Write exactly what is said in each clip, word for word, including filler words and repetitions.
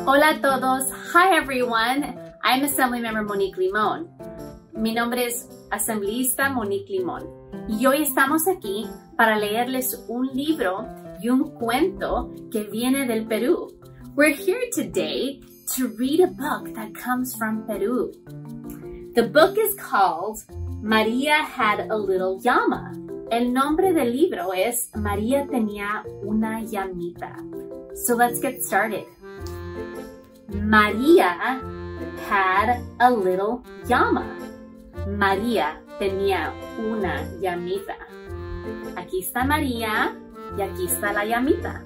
Hola a todos. Hi everyone. I'm Assemblymember Monique Limón. Mi nombre es asambleísta Monique Limón. Y hoy estamos aquí para leerles un libro y un cuento que viene del Perú. We're here today to read a book that comes from Peru. The book is called María Had a Little Llama. El nombre del libro es María tenía una llamita. So let's get started. María had a little llama. María tenía una llamita. Aquí está María y aquí está la llamita.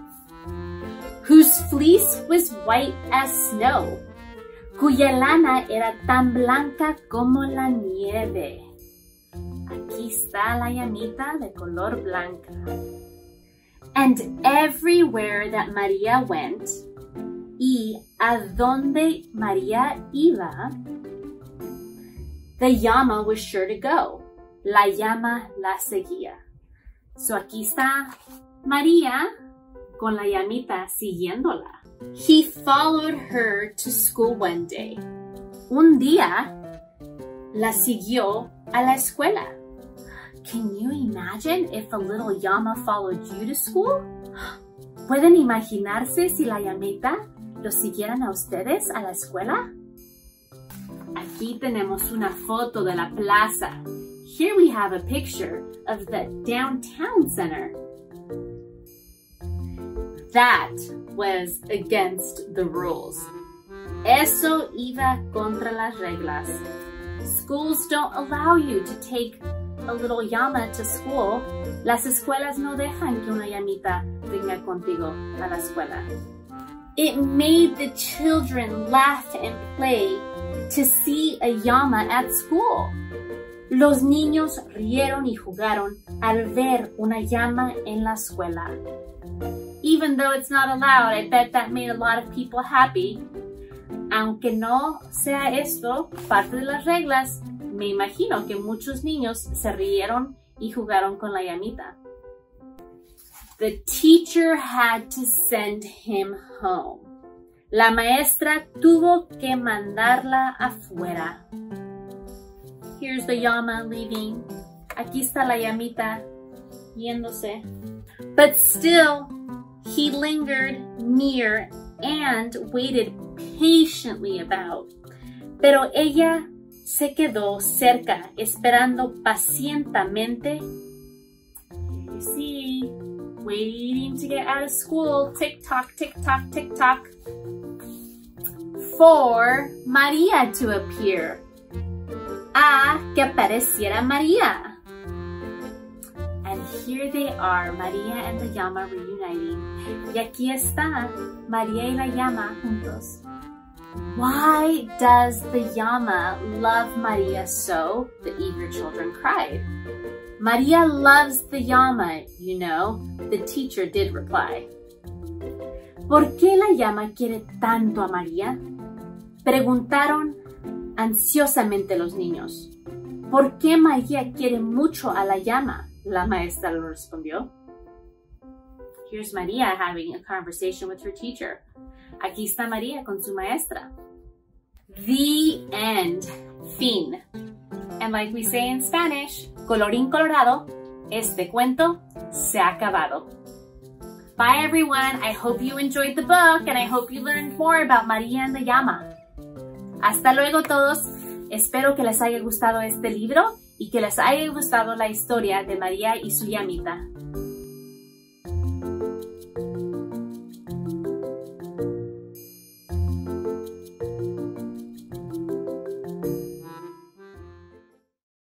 Whose fleece was white as snow. Cuya lana era tan blanca como la nieve. Aquí está la llamita de color blanca. And everywhere that María went, y a donde María iba, the llama was sure to go. La llama la seguía. So aquí está María con la llamita siguiéndola. He followed her to school one day. Un día la siguió a la escuela. Can you imagine if a little llama followed you to school? ¿Pueden imaginarse si la llamita los siguieran a ustedes a la escuela? Aquí tenemos una foto de la plaza. Here we have a picture of the downtown center. That was against the rules. Eso iba contra las reglas. Schools don't allow you to take a little llama to school. Las escuelas no dejan que una llamita venga contigo a la escuela. It made the children laugh and play to see a llama at school. Los niños rieron y jugaron al ver una llama en la escuela. Even though it's not allowed, I bet that made a lot of people happy. Aunque no sea esto parte de las reglas, me imagino que muchos niños se rieron y jugaron con la llamita. The teacher had to send him home. La maestra tuvo que mandarla afuera. Here's the llama leaving. Aquí está la llamita yéndose. But still, he lingered near and waited patiently about. Pero ella se quedó cerca, esperando pacientemente. You see, waiting to get out of school. Tick tock, tick tock, tick tock. For María to appear. A que apareciera María. And here they are, María and the llama reuniting. Y aquí está María y la llama juntos. Why does the llama love María so? The eager children cried. María loves the llama, you know, the teacher did reply. ¿Por qué la llama quiere tanto a María? Preguntaron ansiosamente los niños. ¿Por qué María quiere mucho a la llama? La maestra lo respondió. Here's María having a conversation with her teacher. Aquí está María con su maestra. The end. Fin. And like we say in Spanish, colorín colorado, este cuento se ha acabado. Bye everyone. I hope you enjoyed the book and I hope you learned more about María and the llama. Hasta luego todos. Espero que les haya gustado este libro y que les haya gustado la historia de María y su llamita.